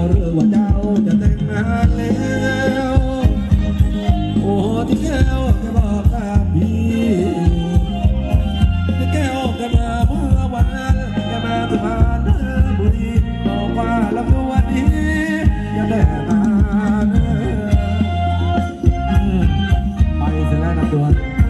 หรือว่าเจ้าจะแต่งงานแล้วโอ้ที่แก้วจะบอกกับพี่ที่แก้วจะมาเมื่อวันจะมาสุพรรณบุรีบอกว่าแล้ววันนี้จะได้มาไปเสร็จแล้วนะตัว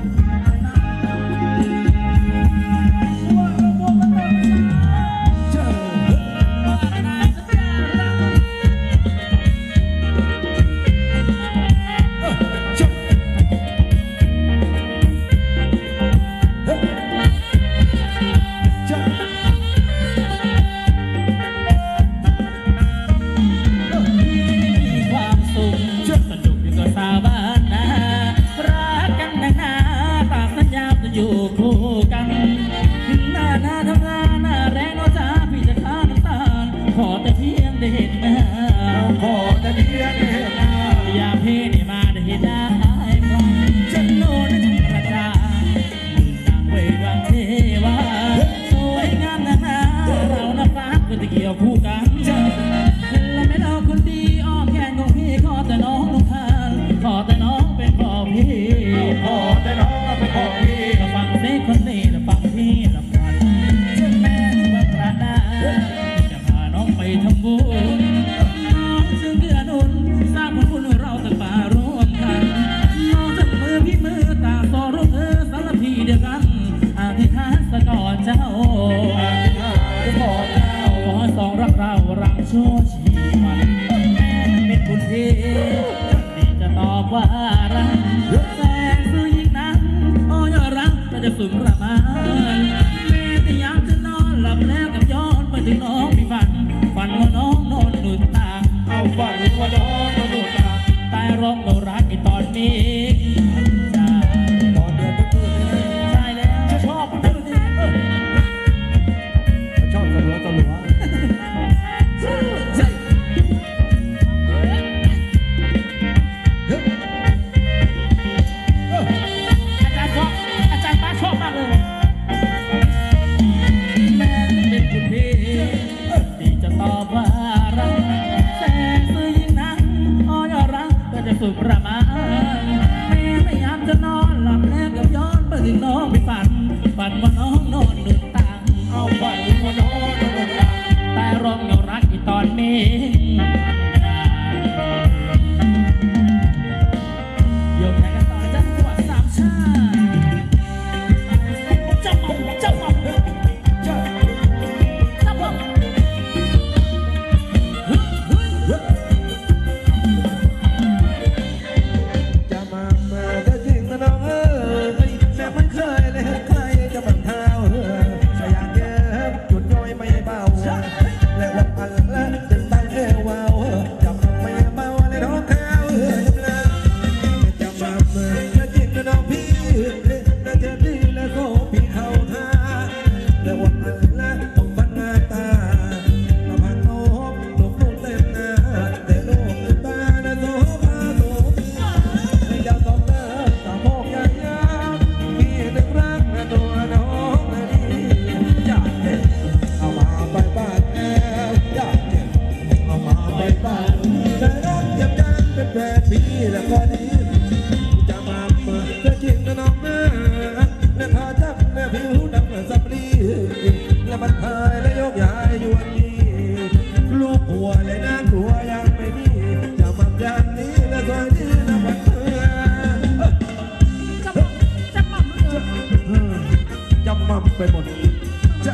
ไปหมดจะ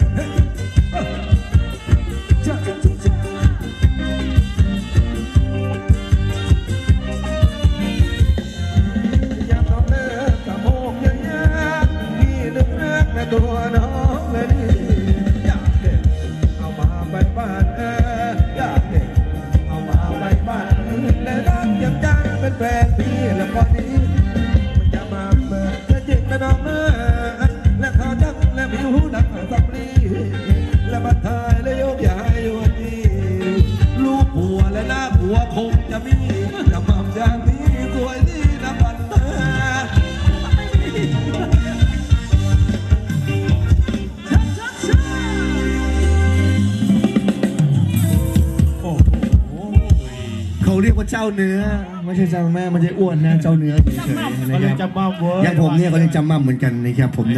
ตัวน้องเลยอยากเด็กเอามาไปบ้านอยากเด็กเอามาไปบ้านและรักยังจังเป็นแฟนพี่และพอนี้มันจะมาเมื่อจะจิกและน้องเมื่อและขาดักและผิวดักสับลีและบัดทายและโยกย้ายอยู่นี่ลูกผัวและหน้าผัวคงจะมีจะมั่มอย่างนี้สวยดีนะบัดเขาเรียกว่าเจ้าเนื้อไม่ใช่เจ้าแม่ไม่ใช่อ้วนนะเจ้าเนื้อเฉยๆนะเขาคเรียรักบจำบ้าเว้ยอย่างผมเนี่ยเขาเรียกจำมั่มเหมือนกันนะครับผม